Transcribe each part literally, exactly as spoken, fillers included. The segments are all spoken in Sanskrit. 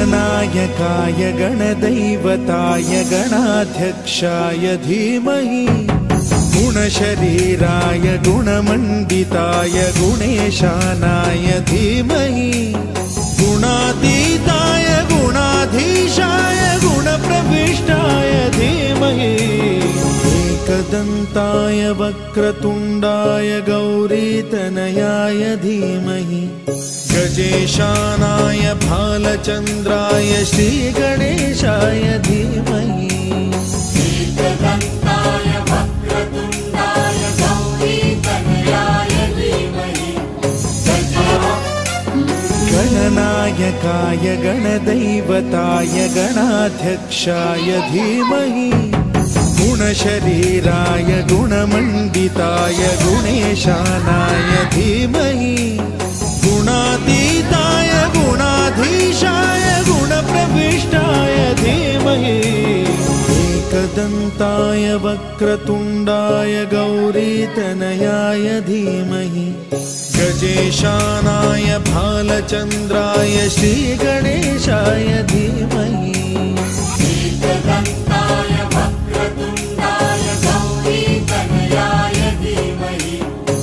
गणनायकाय गणदैवताय गणाध्यक्षाय धीमहि गुणशरीराय गुणमण्डिताय गुणेशानाय धीमहि गुणातीताय गुणाधीशाय गुणप्रविष्टाय धीमहि एकदन्ताय वक्रतुण्डाय गौरीतनयाय धीमहि गजेशानाय भालचन्द्राय श्रीगणेशाय धीमहि एकदन्ताय वक्रतुण्डाय गौरीतनयाय धीमहि गणनायकाय गणदैवताय गणाध्यक्षाय धीमहि गुणशरीराय गुणमण्डिताय गुणेशानाय धीमहि गुणातीताय गुणाधीशाय गुणप्रविष्टाय धीमहि एकदन्ताय वक्रतुण्डाय गौरीतनयाय धीमहि गजेशानाय भालचन्द्राय श्रीगणेशाय धीमहि एकदन्ताय वक्रतुण्डाय गौरीतनयाय धीमहि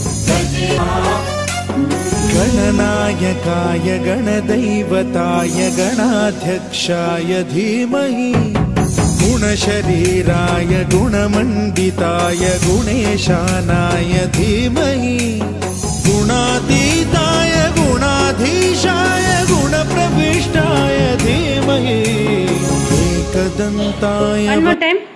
गणनायकाय गणदैवताय गणाध्यक्षाय धीमहि गुणशरीराय गुणमण्डिताय गुणेशानाय धीमहि गुणातीताय गुणाधीशाय गुणप्रविष्टाय धीमहि एकदन्ताय